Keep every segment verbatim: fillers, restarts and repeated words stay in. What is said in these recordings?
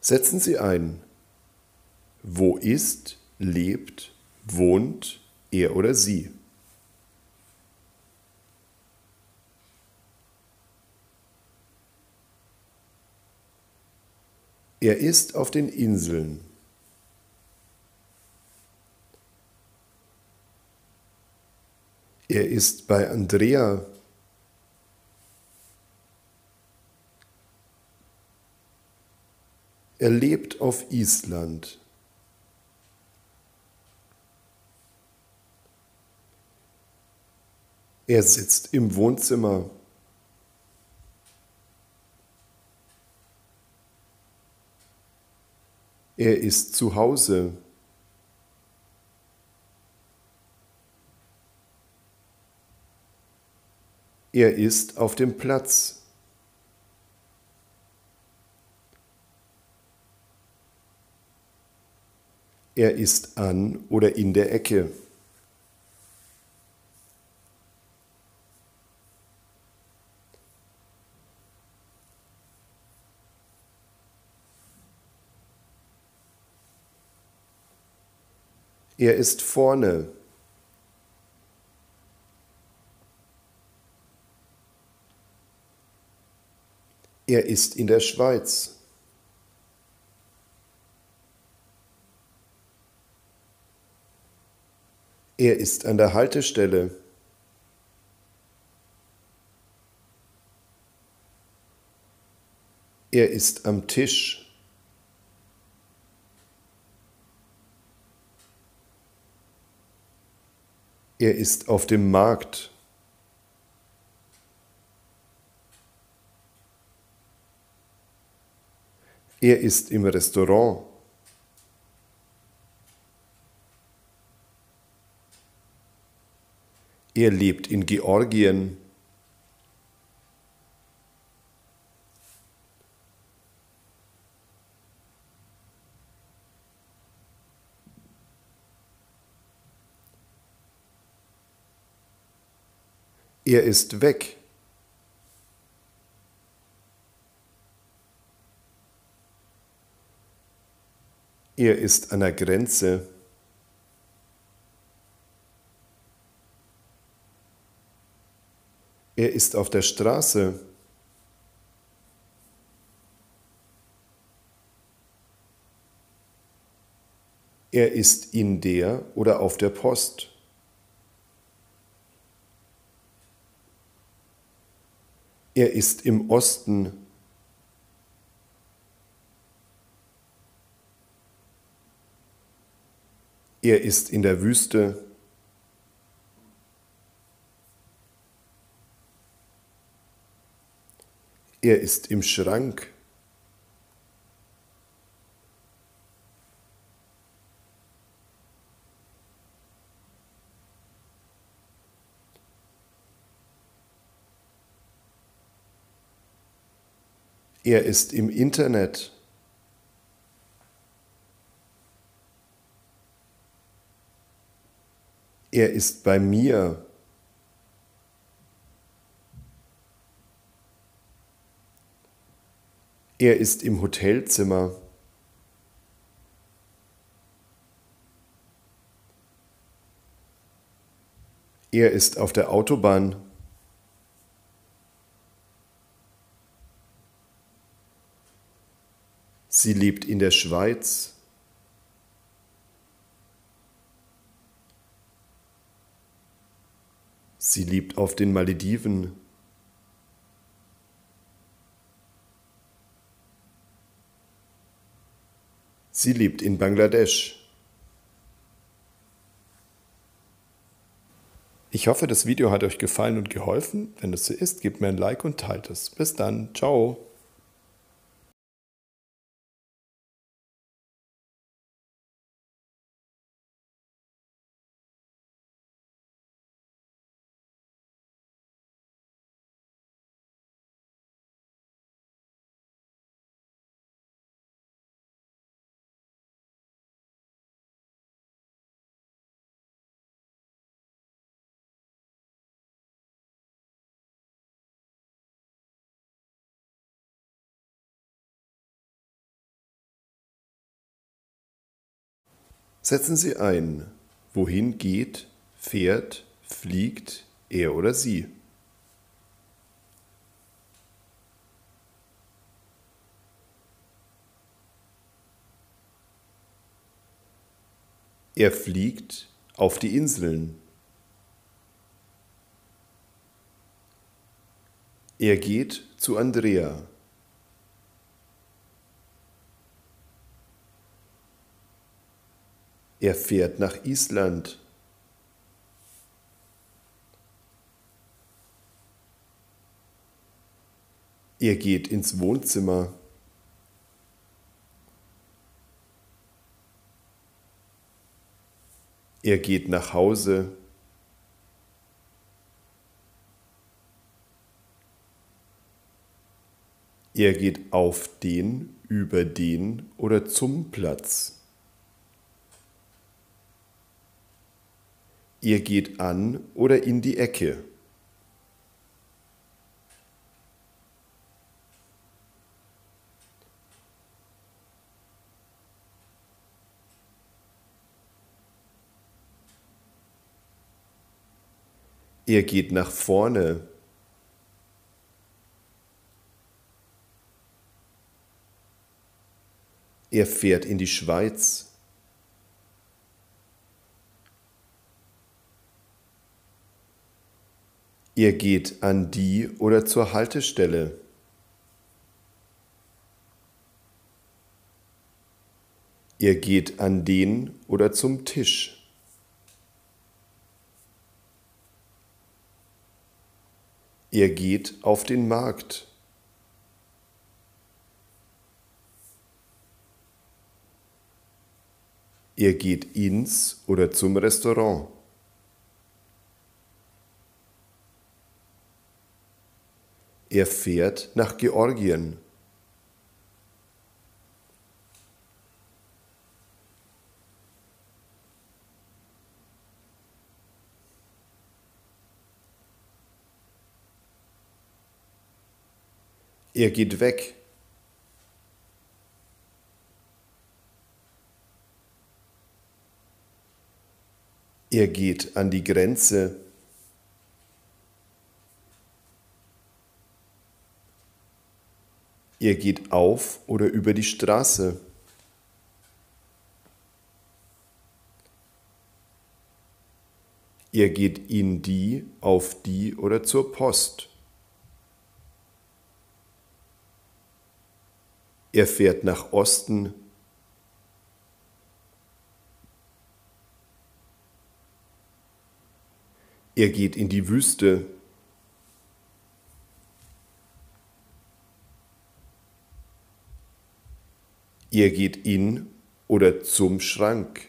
Setzen Sie ein: Wo ist, lebt, wohnt er oder sie? Er ist auf den Inseln. Er ist bei Andrea. Er lebt auf Island. Er sitzt im Wohnzimmer. Er ist zu Hause. Er ist auf dem Platz. Er ist an oder in der Ecke. Er ist vorne. Er ist in der Schweiz. Er ist an der Haltestelle. Er ist am Tisch. Er ist auf dem Markt. Er ist im Restaurant. Er lebt in Georgien. Er ist weg. Er ist an der Grenze. Er ist auf der Straße. Er ist in der oder auf der Post. Er ist im Osten. Er ist in der Wüste. Er ist im Schrank. Er ist im Internet. Er ist bei mir. Er ist im Hotelzimmer. Er ist auf der Autobahn. Sie lebt in der Schweiz. Sie lebt auf den Malediven. Sie lebt in Bangladesch. Ich hoffe, das Video hat euch gefallen und geholfen. Wenn es so ist, gebt mir ein Like und teilt es. Bis dann. Ciao. Setzen Sie ein. Wohin geht, fährt, fliegt er oder sie? Er fliegt auf die Inseln. Er geht zu Andrea. Er fährt nach Island. Er geht ins Wohnzimmer. Er geht nach Hause. Er geht auf den, über den oder zum Platz. Er geht an oder in die Ecke. Er geht nach vorne. Er fährt in die Schweiz. Er geht an die oder zur Haltestelle. Er geht an den oder zum Tisch. Er geht auf den Markt. Er geht ins oder zum Restaurant. Er fährt nach Georgien. Er geht weg. Er geht an die Grenze. Er geht auf oder über die Straße. Er geht in die, auf die oder zur Post. Er fährt nach Osten. Er geht in die Wüste. Er geht in oder zum Schrank.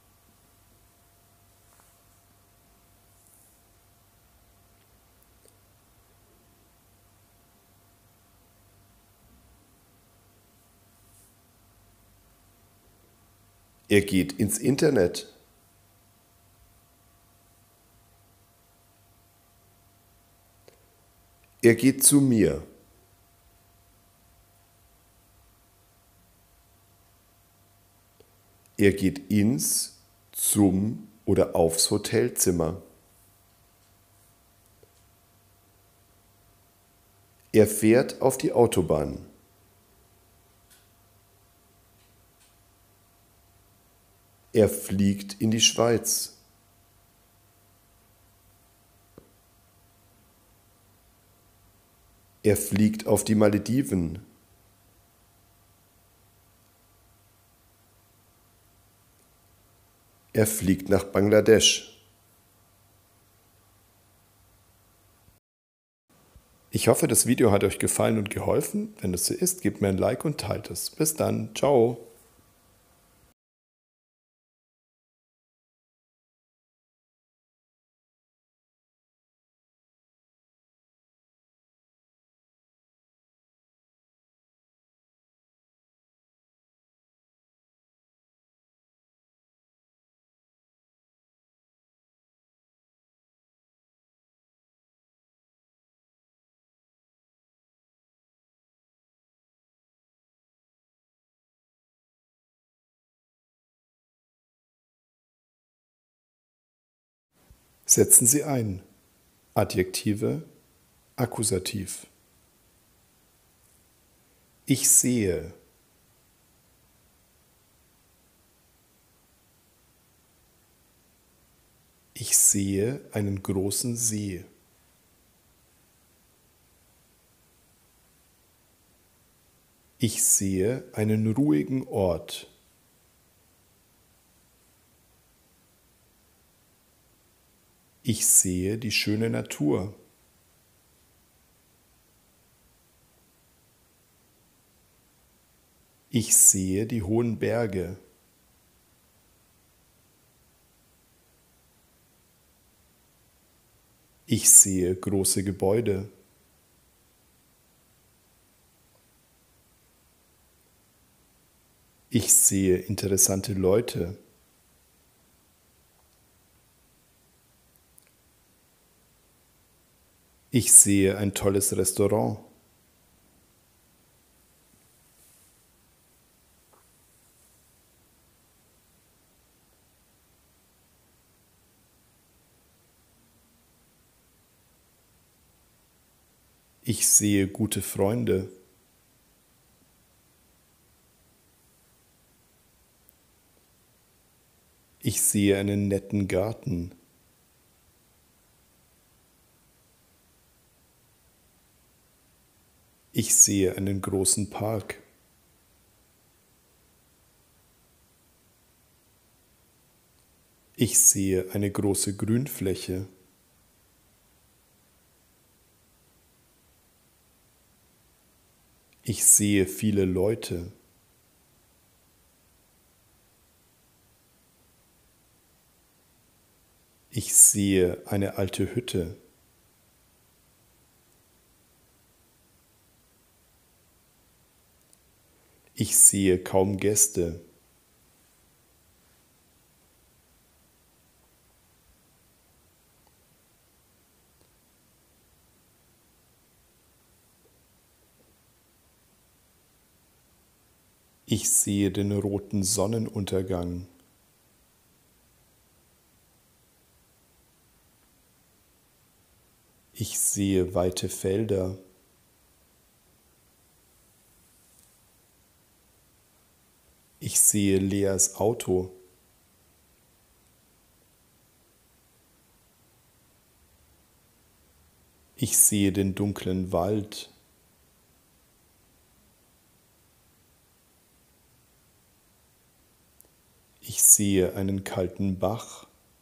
Er geht ins Internet. Er geht zu mir. Er geht ins, zum oder aufs Hotelzimmer. Er fährt auf die Autobahn. Er fliegt in die Schweiz. Er fliegt auf die Malediven. Er fliegt nach Bangladesch. Ich hoffe, das Video hat euch gefallen und geholfen. Wenn es so ist, gebt mir ein Like und teilt es. Bis dann. Ciao. Setzen Sie ein. Adjektive, Akkusativ. Ich sehe. Ich sehe einen großen See. Ich sehe einen ruhigen Ort. Ich sehe die schöne Natur. Ich sehe die hohen Berge. Ich sehe große Gebäude. Ich sehe interessante Leute. Ich sehe ein tolles Restaurant. Ich sehe gute Freunde. Ich sehe einen netten Garten. Ich sehe einen großen Park. Ich sehe eine große Grünfläche. Ich sehe viele Leute. Ich sehe eine alte Hütte. Ich sehe kaum Gäste. Ich sehe den roten Sonnenuntergang. Ich sehe weite Felder. Ich sehe Leas Auto. Ich sehe den dunklen Wald. Ich sehe einen kalten Bach.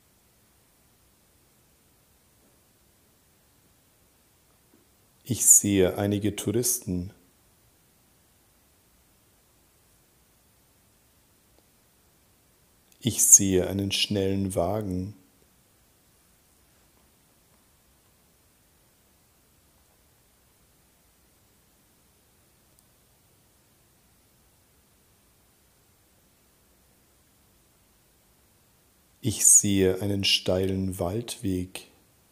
Ich sehe einige Touristen. Ich sehe einen schnellen Wagen. Ich sehe einen steilen Waldweg.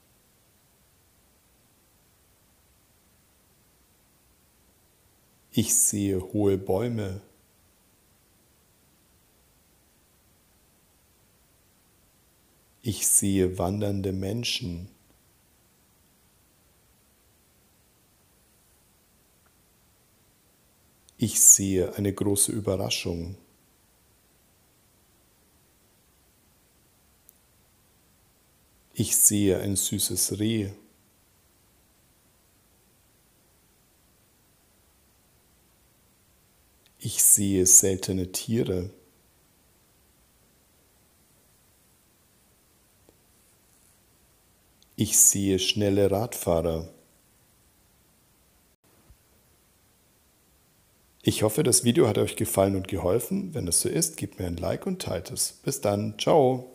Ich sehe hohe Bäume. Ich sehe wandernde Menschen. Ich sehe eine große Überraschung. Ich sehe ein süßes Reh. Ich sehe seltene Tiere. Ich sehe schnelle Radfahrer. Ich hoffe, das Video hat euch gefallen und geholfen. Wenn es so ist, gebt mir ein Like und teilt es. Bis dann. Ciao.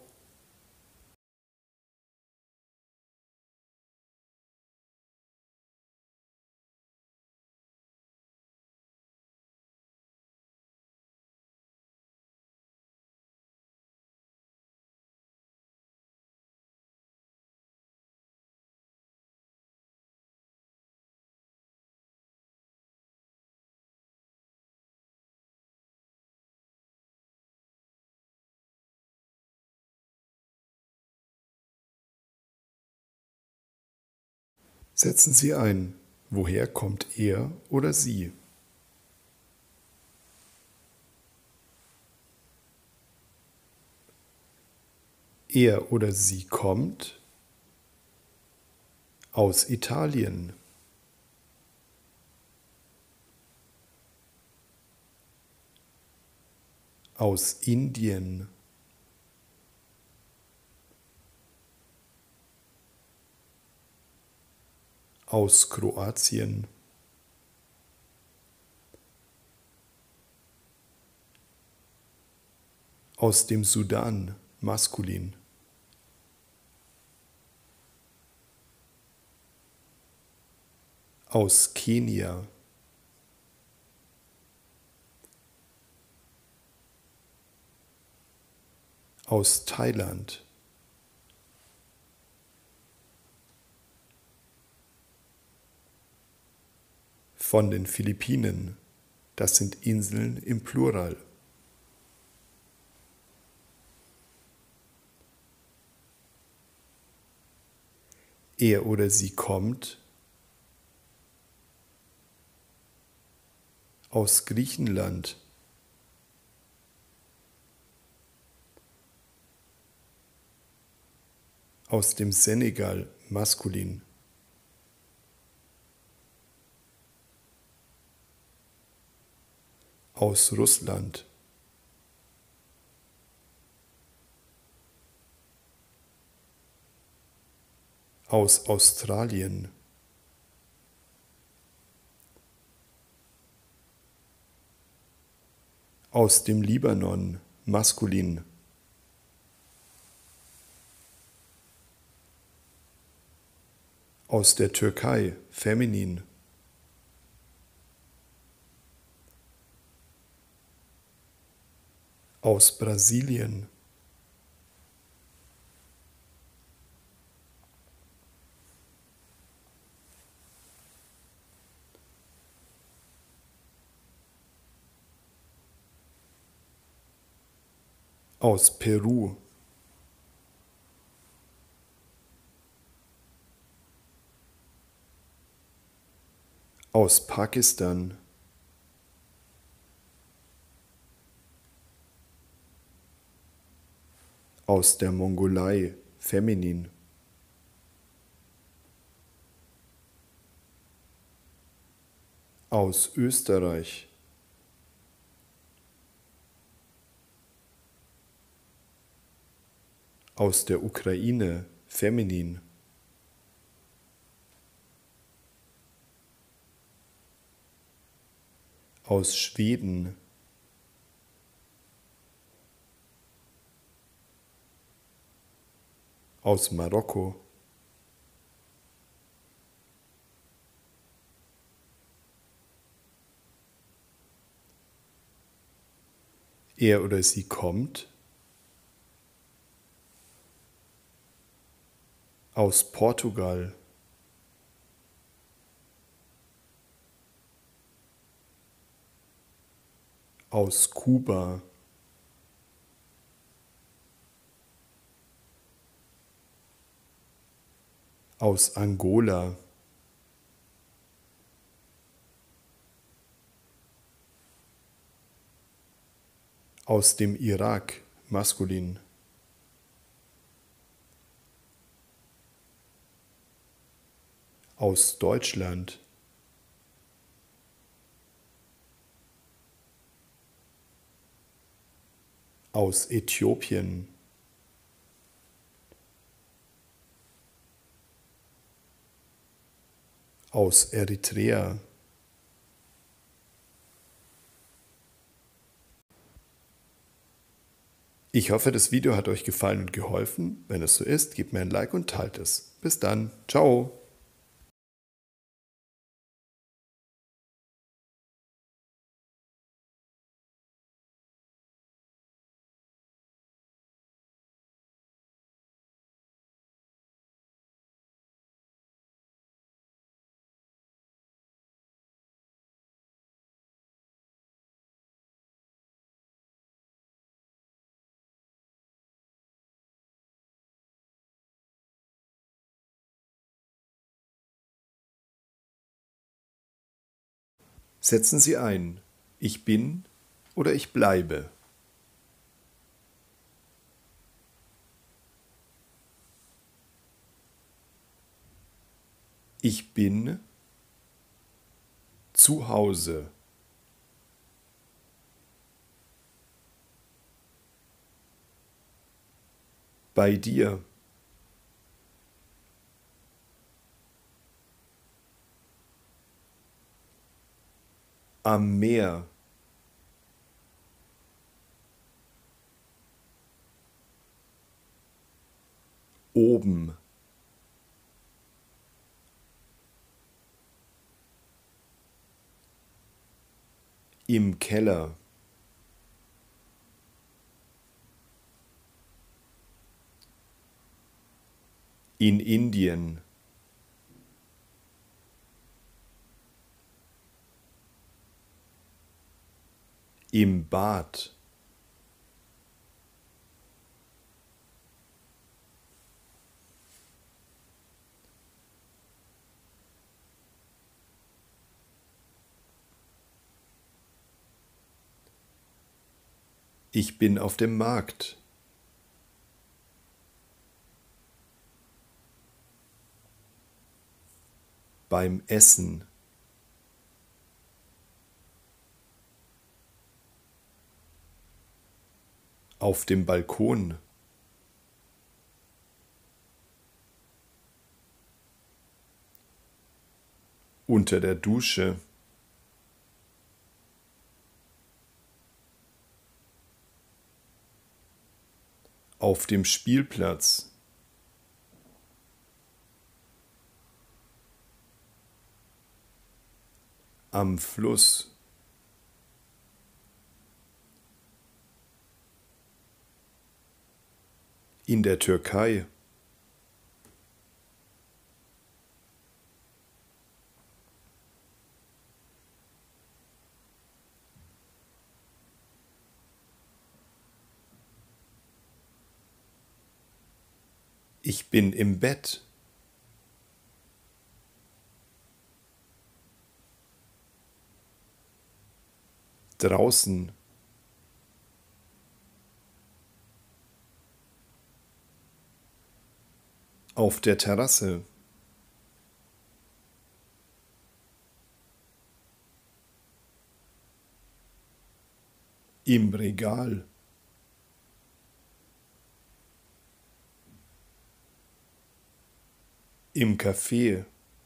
Setzen Sie ein, woher kommt er oder sie? Er oder sie kommt aus Italien. Aus Indien. Aus Kroatien. Aus dem Sudan, maskulin. Aus Kenia. Aus Thailand. Von den Philippinen. Das sind Inseln im Plural. Er oder sie kommt aus Griechenland. Aus dem Senegal, maskulin. Aus Russland. Aus Australien. Aus dem Libanon, maskulin. Aus der Türkei, feminin. Aus Brasilien. Aus Peru. Aus Pakistan. Aus der Mongolei, feminin. Aus Österreich. Aus der Ukraine, feminin. Aus Schweden. Aus Marokko. Er oder sie kommt aus Portugal. Aus Kuba. Aus Angola. Aus dem Irak, maskulin. Aus Deutschland. Aus Äthiopien. Aus Eritrea. Ich hoffe, das Video hat euch gefallen und geholfen. Wenn es so ist, gebt mir ein Like und teilt es. Bis dann. Ciao. Setzen Sie ein: Ich bin oder ich bleibe. Ich bin zu Hause. Bei dir. Am Meer. Oben. Im Keller. In Indien. Im Bad. Ich bin auf dem Markt. Beim Essen. Auf dem Balkon. Unter der Dusche. Auf dem Spielplatz. Am Fluss. In der Türkei. Ich bin im Bett. Draußen. Auf der Terrasse. Im Regal. Im Café.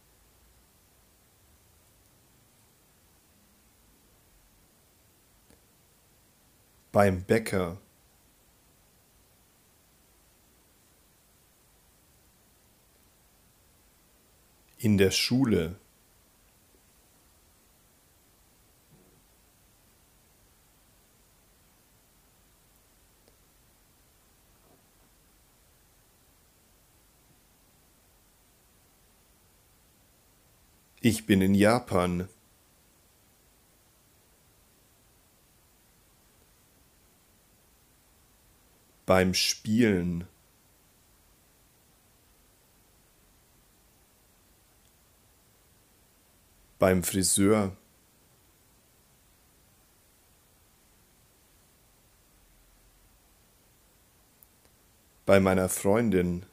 Beim Bäcker. In der Schule. Ich bin in Japan. Beim Spielen. Beim Friseur. Bei meiner Freundin.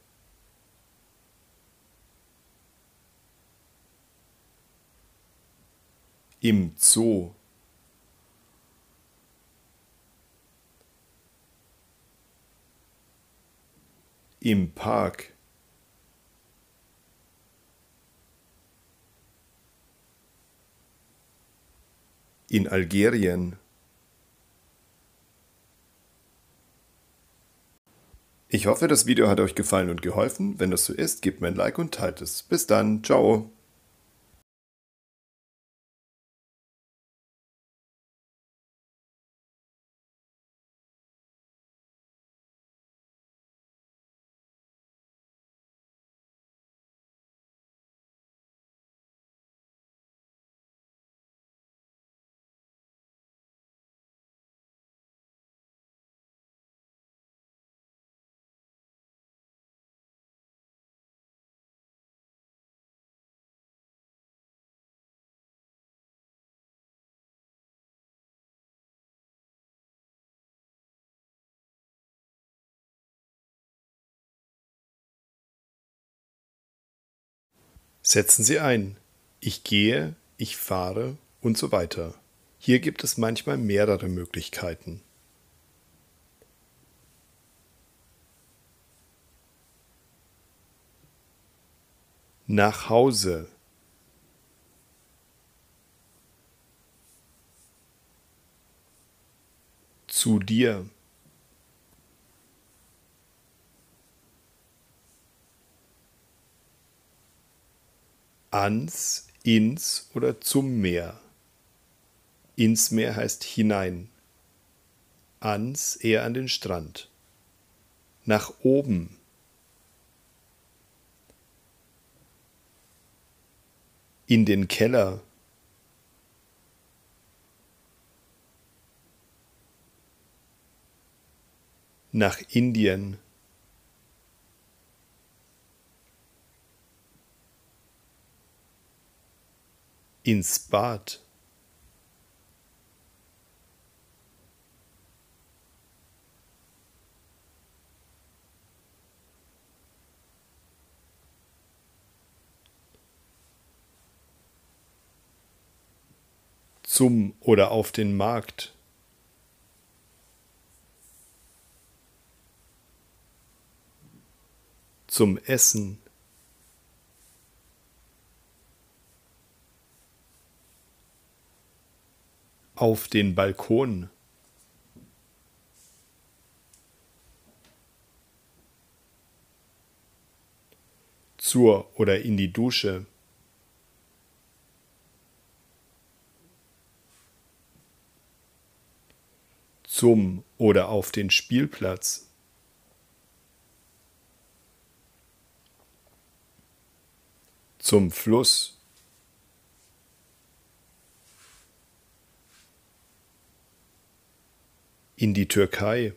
Im Zoo. Im Park. In Algerien. Ich hoffe, das Video hat euch gefallen und geholfen. Wenn das so ist, gebt mir ein Like und teilt es. Bis dann, ciao. Setzen Sie ein. Ich gehe, ich fahre und so weiter. Hier gibt es manchmal mehrere Möglichkeiten. Nach Hause. Zu dir. Ans, ins oder zum Meer. Ins Meer heißt hinein. Ans eher an den Strand. Nach oben. In den Keller. Nach Indien. Ins Bad. Zum oder auf den Markt. Zum Essen. Auf den Balkon. Zur oder in die Dusche. Zum oder auf den Spielplatz. Zum Fluss. In die Türkei.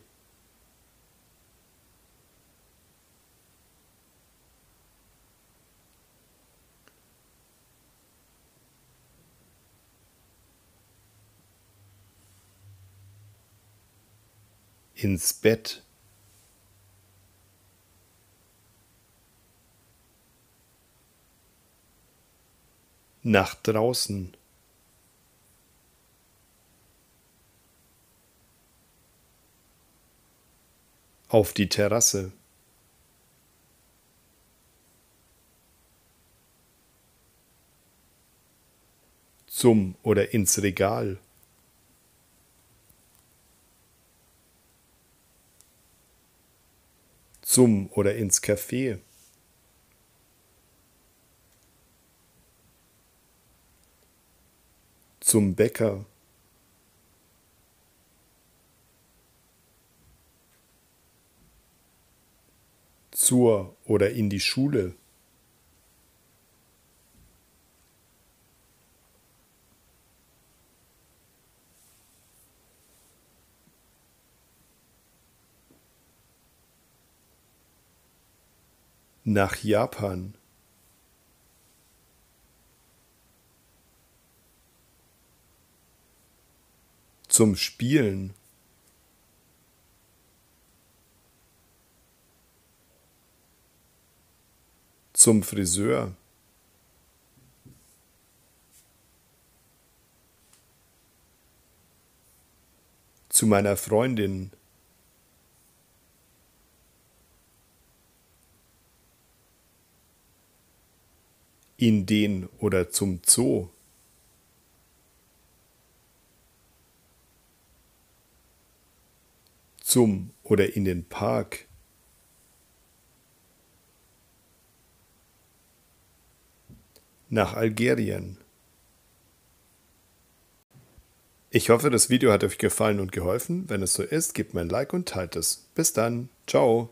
Ins Bett. Nach draußen. Auf die Terrasse. Zum oder ins Regal. Zum oder ins Café. Zum Bäcker. Zur oder in die Schule. Nach Japan. Zum Spielen. Zum Friseur. Zu meiner Freundin. In den oder zum Zoo. Zum oder in den Park. Nach Algerien. Ich hoffe, das Video hat euch gefallen und geholfen. Wenn es so ist, gebt mir ein Like und teilt es. Bis dann. Ciao.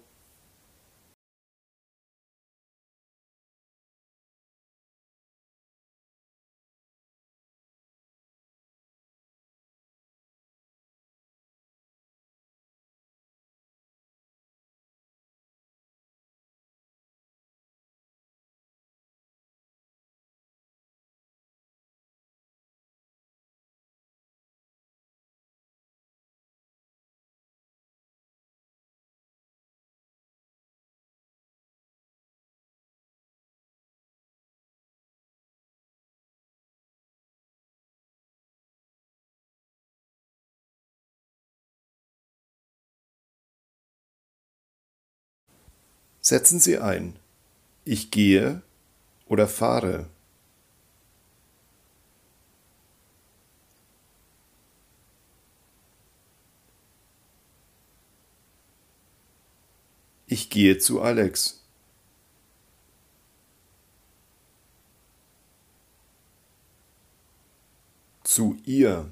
Setzen Sie ein. Ich gehe oder fahre. Ich gehe zu Alex. Zu ihr.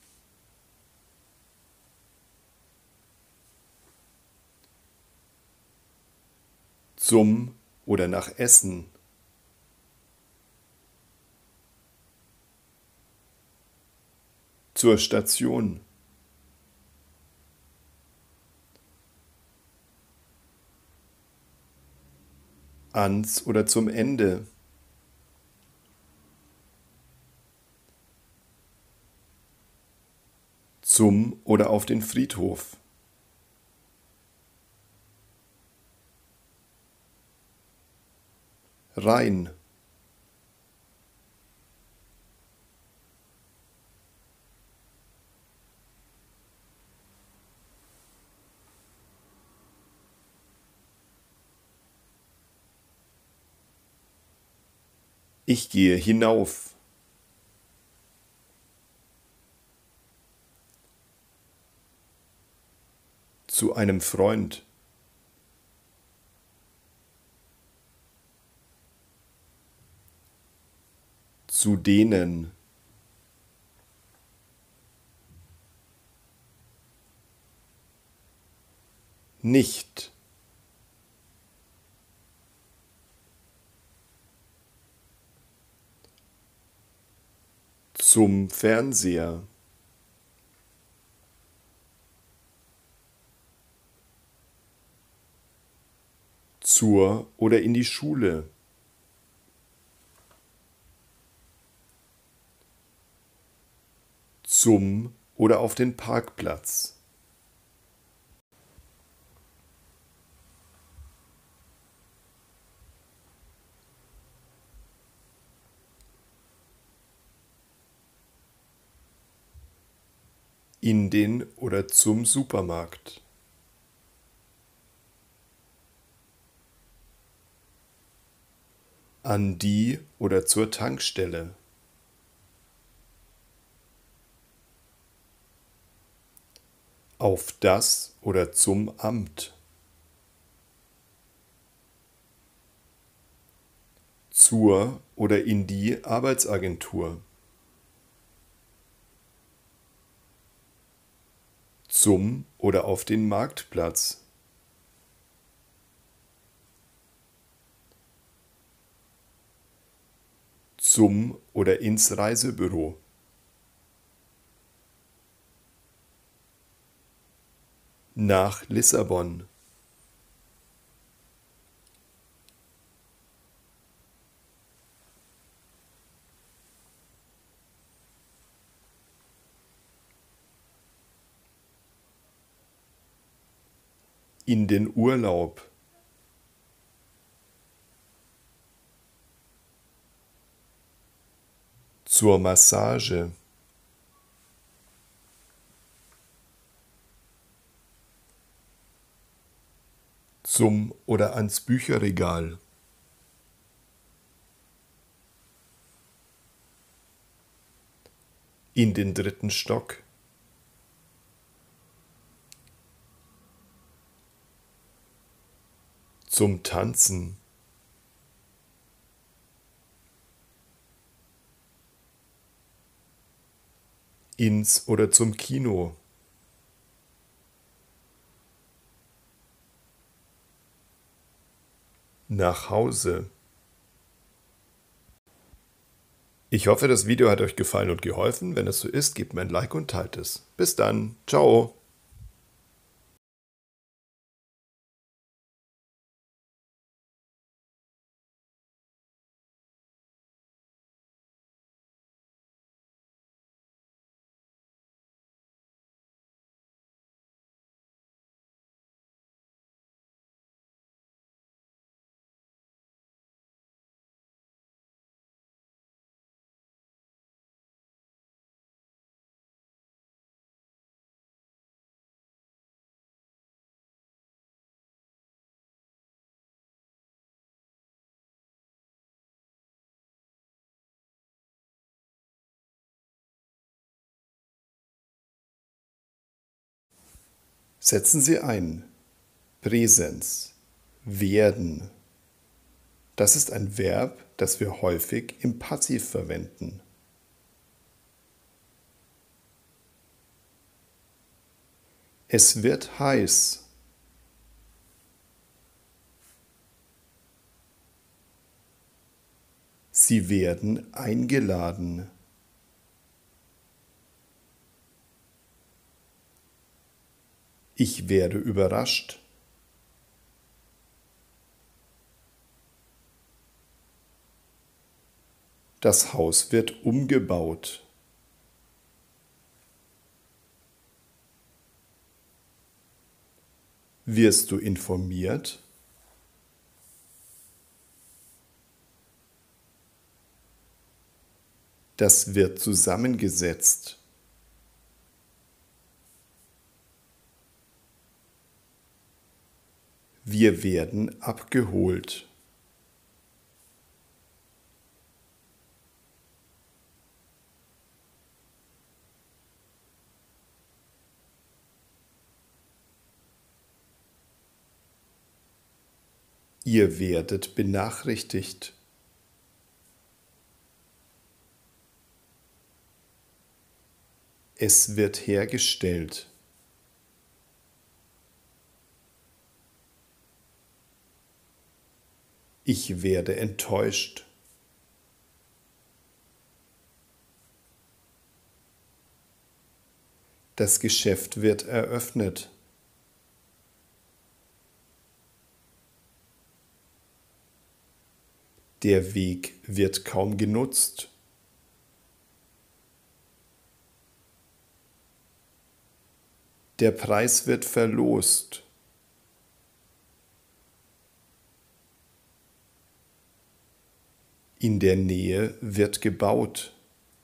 Zum oder nach Essen. Zur Station. Ans oder zum Ende. Zum oder auf den Friedhof. Rein. Ich gehe hinauf. Zu einem Freund. Zu denen. Nicht. Zum Fernseher. Zur oder in die Schule. Zum oder auf den Parkplatz. In den oder zum Supermarkt. An die oder zur Tankstelle. Auf das oder zum Amt. Zur oder in die Arbeitsagentur. Zum oder auf den Marktplatz. Zum oder ins Reisebüro. Nach Lissabon. In den Urlaub. Zur Massage. Zum oder ans Bücherregal. In den dritten Stock. Zum Tanzen. Ins oder zum Kino. Nach Hause. Ich hoffe, das Video hat euch gefallen und geholfen. Wenn es so ist, gebt mir ein Like und teilt es. Bis dann. Ciao. Setzen Sie ein. Präsens. Werden. Das ist ein Verb, das wir häufig im Passiv verwenden. Es wird heiß. Sie werden eingeladen. Ich werde überrascht. Das Haus wird umgebaut. Wirst du informiert? Das wird zusammengesetzt. Wir werden abgeholt. Ihr werdet benachrichtigt. Es wird hergestellt. Ich werde enttäuscht. Das Geschäft wird eröffnet. Der Weg wird kaum genutzt. Der Preis wird verlost. In der Nähe wird gebaut.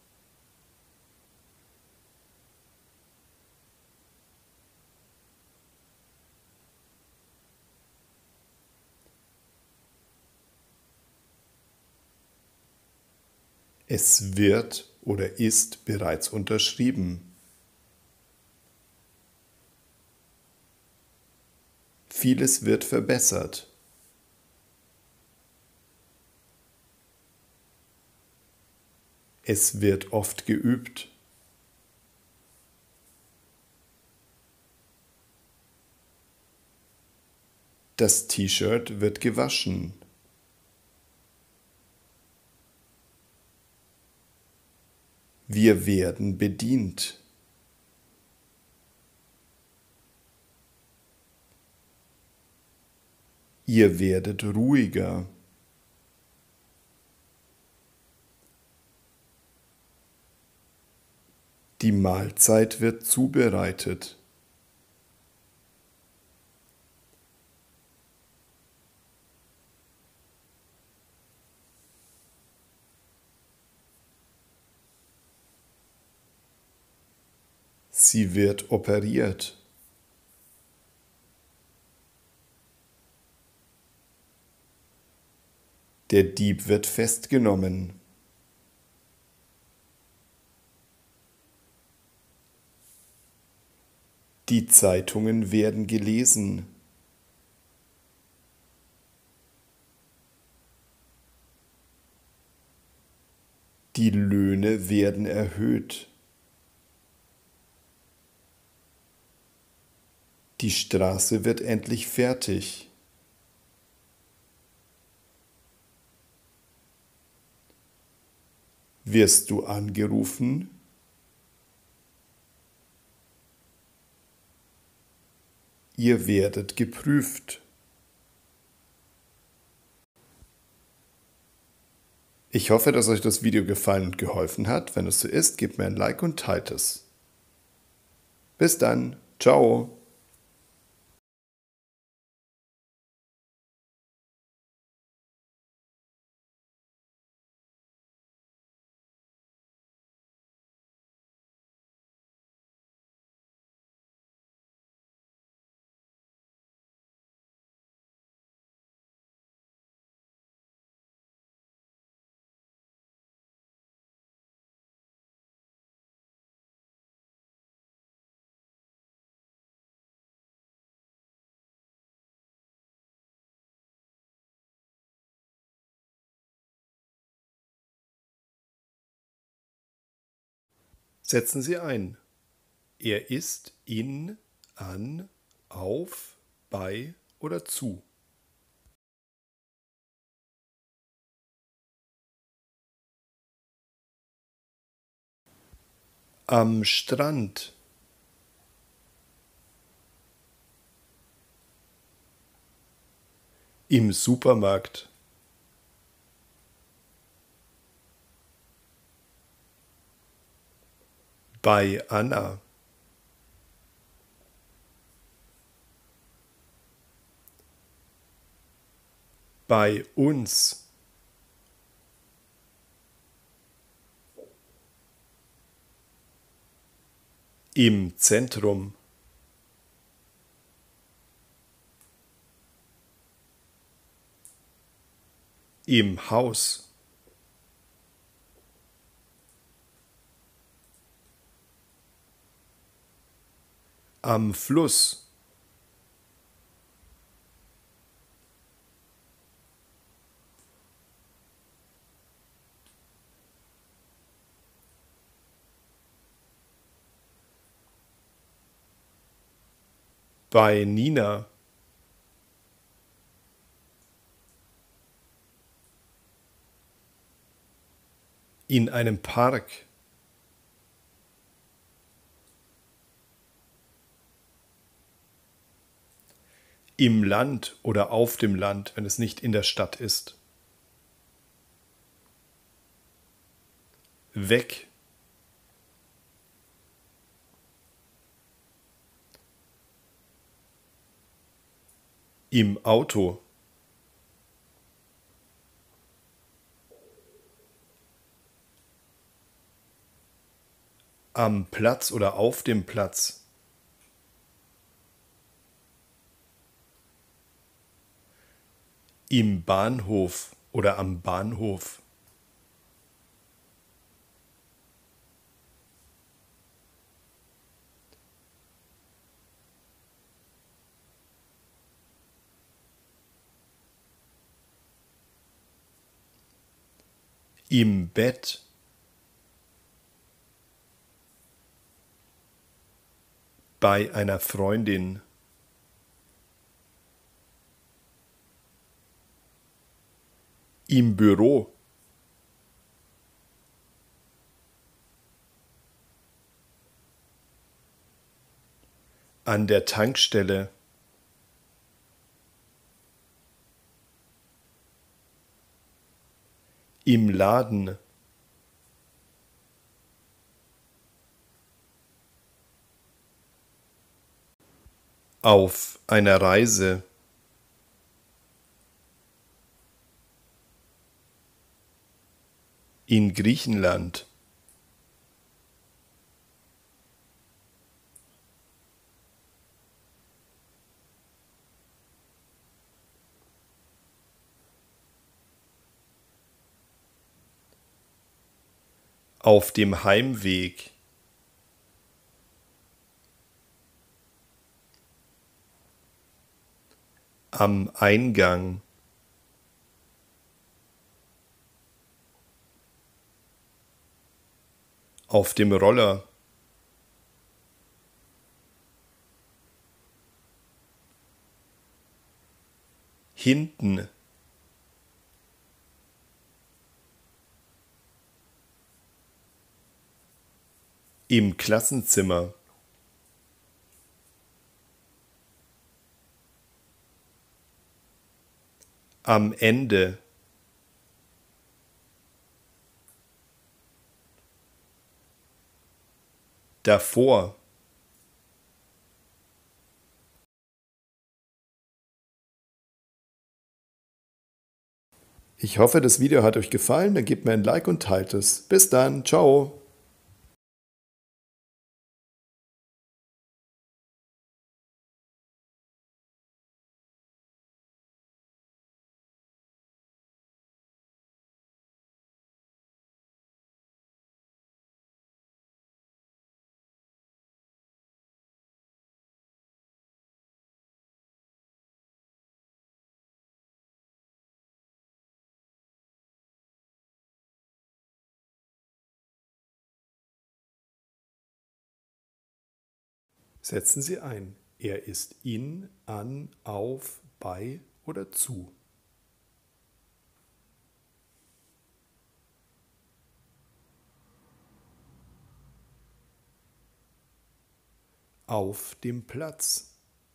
Es wird oder ist bereits unterschrieben. Vieles wird verbessert. Es wird oft geübt. Das T-Shirt wird gewaschen. Wir werden bedient. Ihr werdet ruhiger. Die Mahlzeit wird zubereitet. Sie wird operiert. Der Dieb wird festgenommen. Die Zeitungen werden gelesen. Die Löhne werden erhöht. Die Straße wird endlich fertig. Wirst du angerufen? Ihr werdet geprüft. Ich hoffe, dass euch das Video gefallen und geholfen hat. Wenn es so ist, gebt mir ein Like und teilt es. Bis dann. Ciao. Setzen Sie ein. Er ist in, an, auf, bei oder zu. Am Strand. Im Supermarkt. Bei Anna. Bei uns. Im Zentrum. Im Haus. Am Fluss. Bei Nina. In einem Park. Im Land oder auf dem Land, wenn es nicht in der Stadt ist. Weg. Im Auto. Am Platz oder auf dem Platz. Im Bahnhof oder am Bahnhof. Im Bett. Bei einer Freundin. Im Büro. An der Tankstelle. Im Laden. Auf einer Reise. In Griechenland. Auf dem Heimweg. Am Eingang. Auf dem Roller. Hinten. Im Klassenzimmer. Am Ende. Davor. Ich hoffe, das Video hat euch gefallen. Dann gebt mir ein Like und teilt es. Bis dann. Ciao. Setzen Sie ein. Er ist in, an, auf, bei oder zu. Auf dem Platz.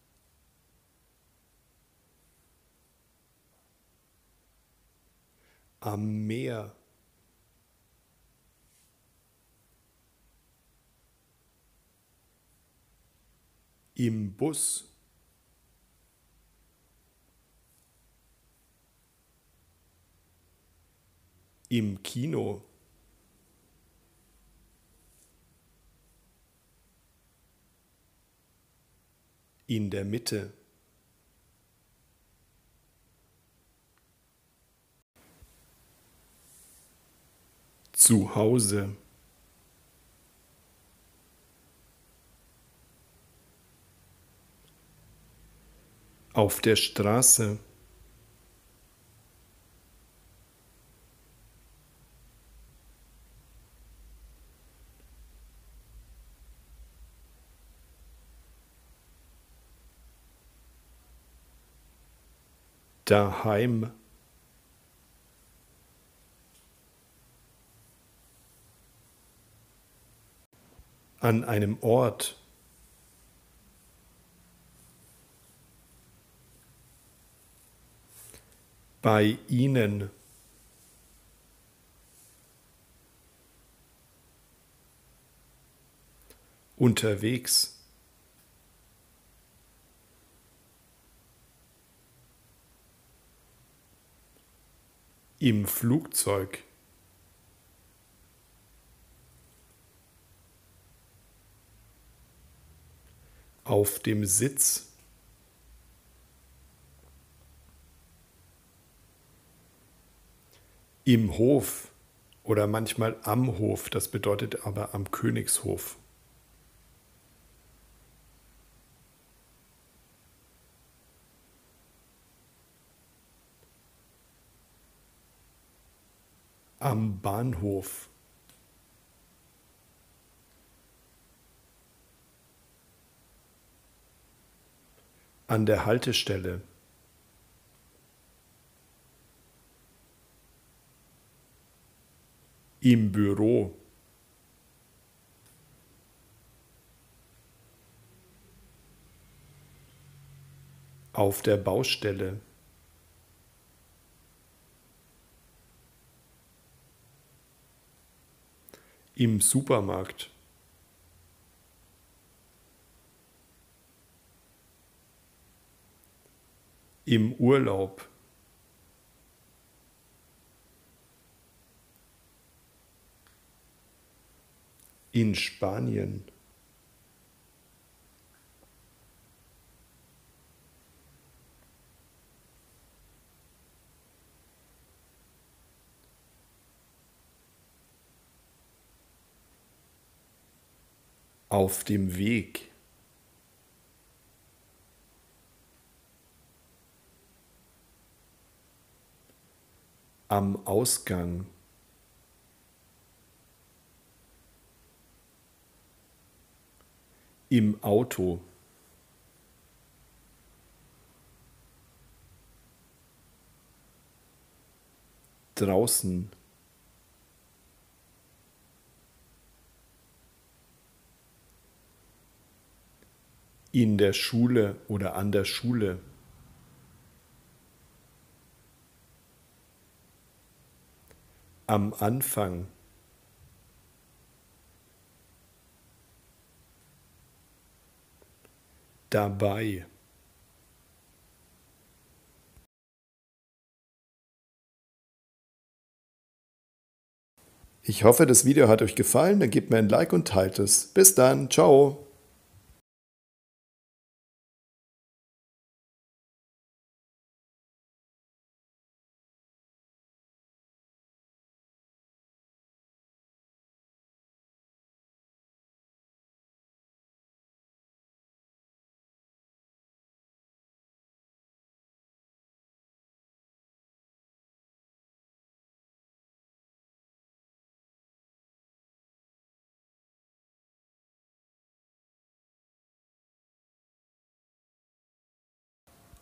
Am Meer. Im Bus. Im Kino. In der Mitte. Zu Hause. Auf der Straße. Daheim. An einem Ort. Bei Ihnen. Unterwegs. Im Flugzeug. Auf dem Sitz. Im Hof oder manchmal am Hof, das bedeutet aber am Königshof. Am Bahnhof. An der Haltestelle. Im Büro. Auf der Baustelle. Im Supermarkt. Im Urlaub. In Spanien. Auf dem Weg. Am Ausgang. Im Auto. Draußen. In der Schule oder an der Schule. Am Anfang. Dabei. Ich hoffe, das Video hat euch gefallen. Dann gebt mir ein Like und teilt es. Bis dann. Ciao.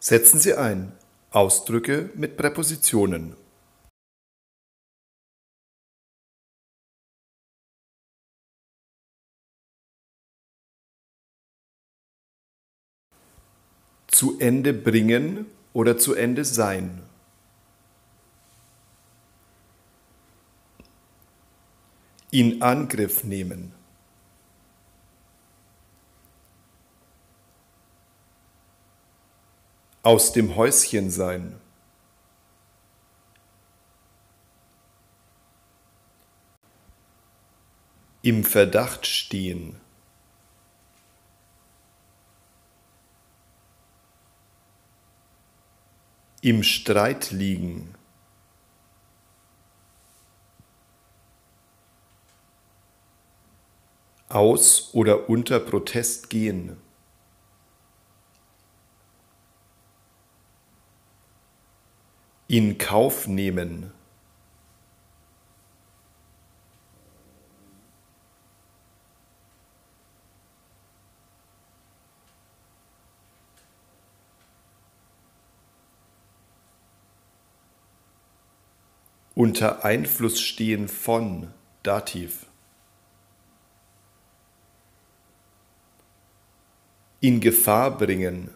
Setzen Sie ein. Ausdrücke mit Präpositionen. Zu Ende bringen oder zu Ende sein. In Angriff nehmen. Aus dem Häuschen sein. Im Verdacht stehen. Im Streit liegen. Aus oder unter Protest gehen. In Kauf nehmen. Unter Einfluss stehen von, Dativ. In Gefahr bringen.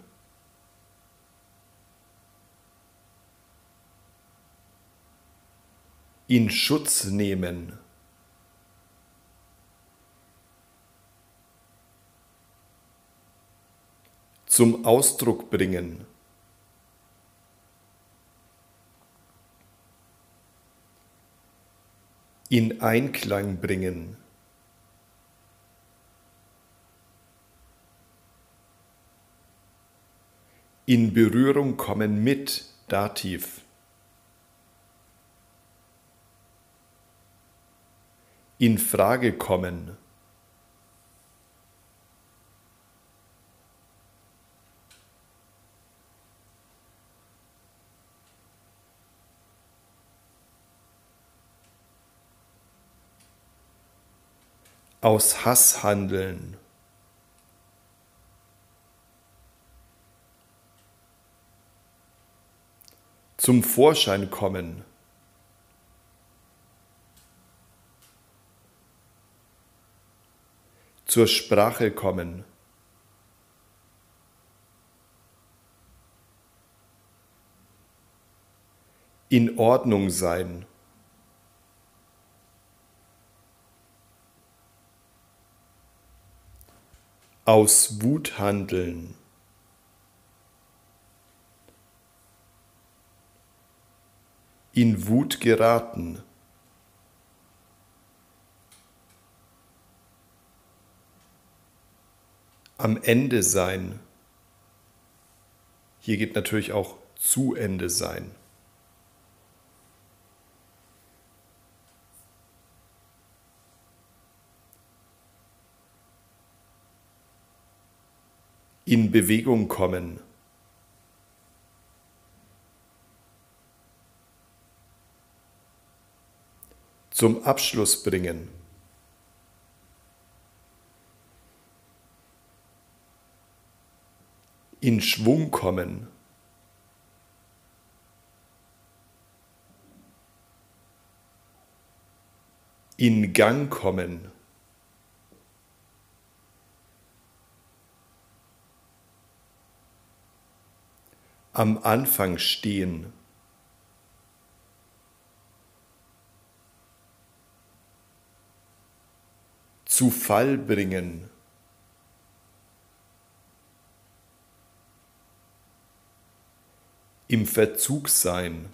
In Schutz nehmen. Zum Ausdruck bringen. In Einklang bringen. In Berührung kommen mit, Dativ. In Frage kommen. Aus Hass handeln. Zum Vorschein kommen. Zur Sprache kommen. In Ordnung sein. Aus Wut handeln. In Wut geraten. Am Ende sein. Hier geht natürlich auch zu Ende sein. In Bewegung kommen. Zum Abschluss bringen. In Schwung kommen. In Gang kommen. Am Anfang stehen. Zu Fall bringen. Im Verzug sein.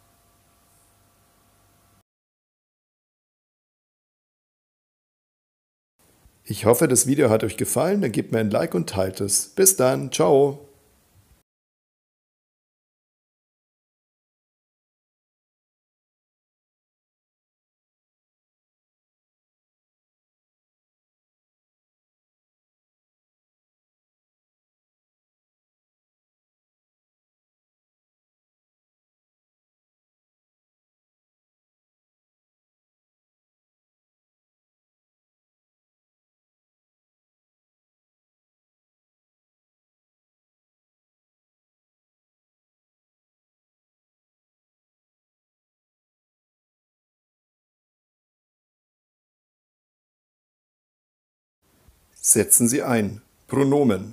Ich hoffe, das Video hat euch gefallen. Dann gebt mir ein Like und teilt es. Bis dann. Ciao. Setzen Sie ein. Pronomen.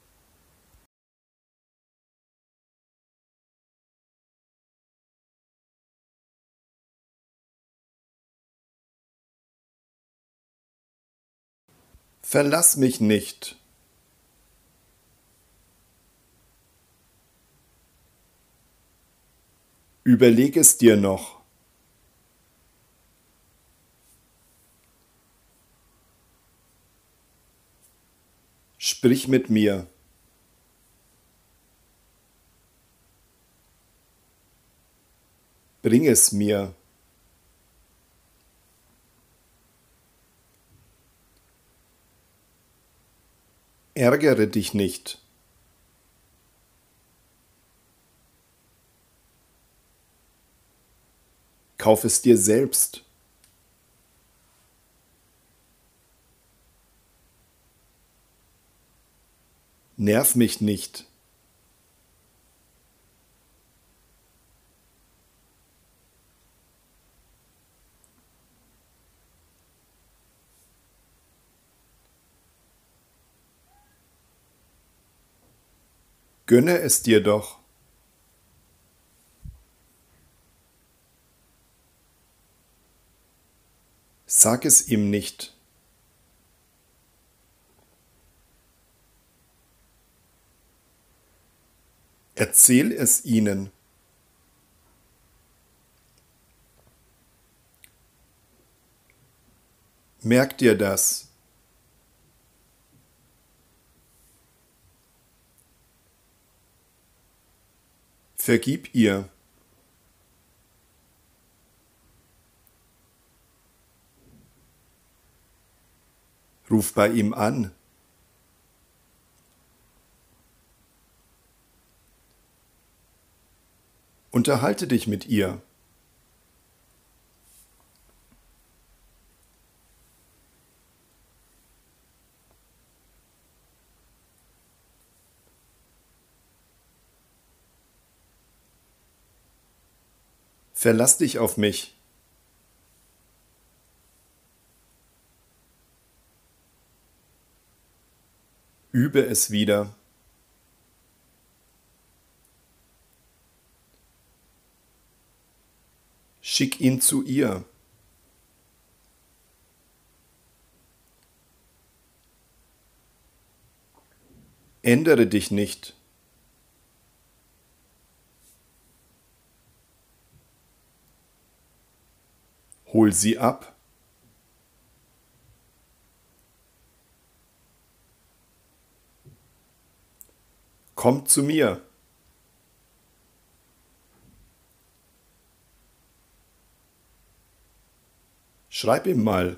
Verlass mich nicht. Überleg es dir noch. Sprich mit mir. Bring es mir. Ärgere dich nicht. Kauf es dir selbst. Nerv mich nicht. Gönne es dir doch. Sag es ihm nicht. Erzähl es ihnen. Merk dir das. Vergib ihr. Ruf bei ihm an. Unterhalte dich mit ihr. Verlass dich auf mich. Übe es wieder. Schick ihn zu ihr. Ändere dich nicht. Hol sie ab. Komm zu mir. Schreib ihm mal.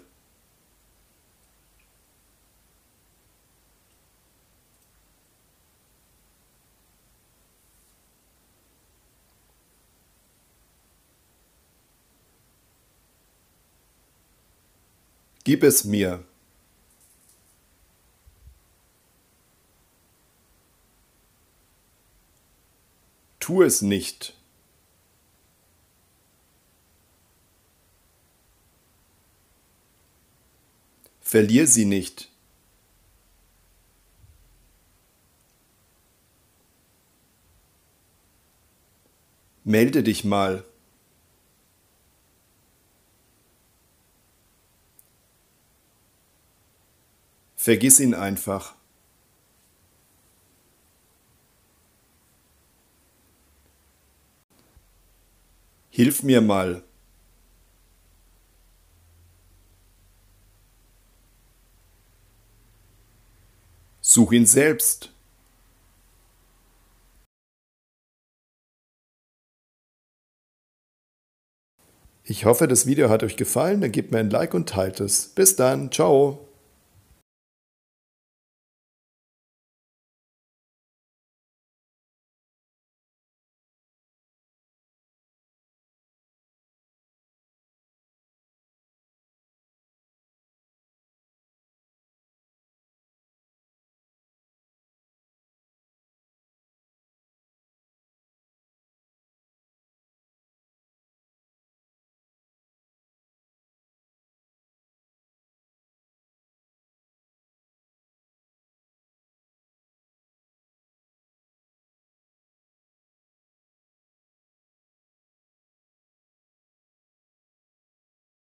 Gib es mir. Tu es nicht. Verlier sie nicht. Melde dich mal. Vergiss ihn einfach. Hilf mir mal. Such ihn selbst. Ich hoffe, das Video hat euch gefallen. Dann gebt mir ein Like und teilt es. Bis dann. Ciao.